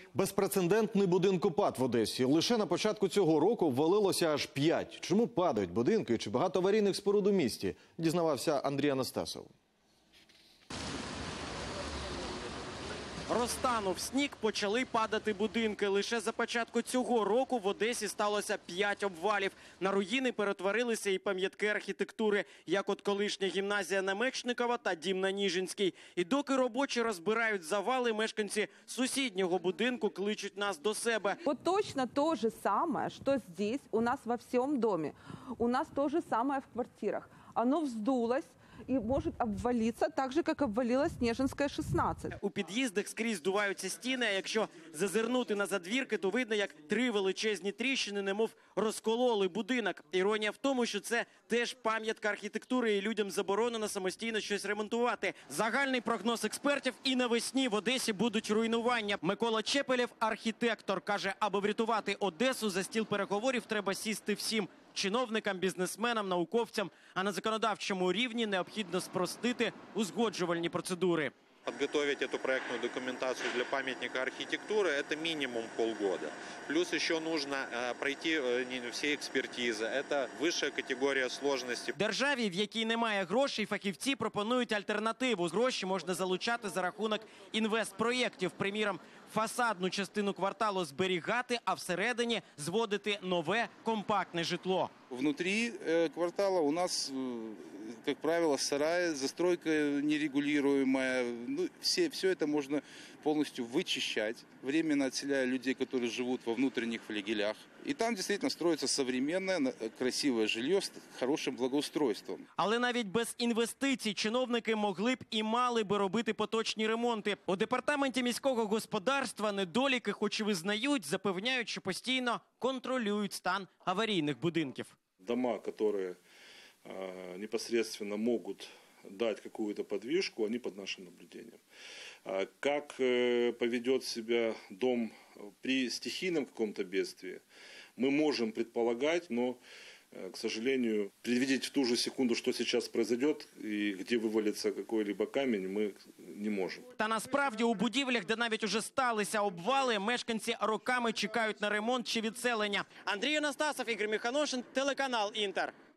Безпрецедентний будинкопад в Одесі. Лише на початку цього року ввалилося аж 5. Чому падають будинки і чи багато аварійних споруд у місті? Дізнавався Андрій Анастасов. Розтанув сніг, почали падати будинки. Лише за початку цього року в Одесі сталося 5 обвалів. На руїни перетворилися і пам'ятки архітектури, як от колишня гімназія на Мечникова та дім на Ніжинській. І доки робочі розбирають завали, мешканці сусіднього будинку кличуть нас до себе. Вот точно то же самое, что здесь у нас во всем доме. У нас то же самое в квартирах. Оно вздулось и может обвалиться так же, как обвалилась Снежинская, 16. У під'їздах скрізь здуваються стіни, а якщо зазирнути на задвірки, то видно, як 3 величезні тріщини, немов розкололи будинок. Іронія в тому, що це теж пам'ятка архітектури і людям заборонено самостійно щось ремонтувати. Загальний прогноз експертів: і навесні в Одесі будуть руйнування. Микола Чепелєв, архітектор, каже, аби врятувати Одесу, за стіл переговорів треба сісти всім – чиновникам, бізнесменам, науковцям, а на законодавчому рівні необхідно спростити узгоджувальні процедури. Подготовить эту проектную документацию для памятника архитектуры – это минимум полгода. Плюс еще нужно пройти все экспертизы. Это высшая категория сложности. Державі, в якій немає грошей, фахівці пропонують альтернативу. Гроші можна залучати за рахунок інвестпроєктів. Приміром, фасадну частину кварталу зберігати, а всередині зводити нове компактне житло. Внутри квартала у нас, как правило, сараи, застройка нерегулируемая. Ну, все это можно полностью вычищать, временно отселяя людей, которые живут во внутренних флигелях. И там действительно строится современное, красивое жилье с хорошим благоустройством. Але навіть без інвестицій чиновники могли б і мали би робити поточні ремонти. У департаменті міського господарства недоліки, хоч і визнають, запевняють, що постійно контролюють стан аварійних будинків. Дома, которые непосредственно могут дать какую-то подвижку, они под нашим наблюдением. Как поведет себя дом при стихийном каком-то бедствии, мы можем предполагать, но, к сожалению, предвидеть в ту же секунду, что сейчас произойдет и где вывалится какой-либо камень, мы не можем. Та насправді у будівлях, де навіть уже сталися обвали, мешканці роками чекають на ремонт чи відселення. Андрій Анастасов, Ігор Міханошин, телеканал «Інтер».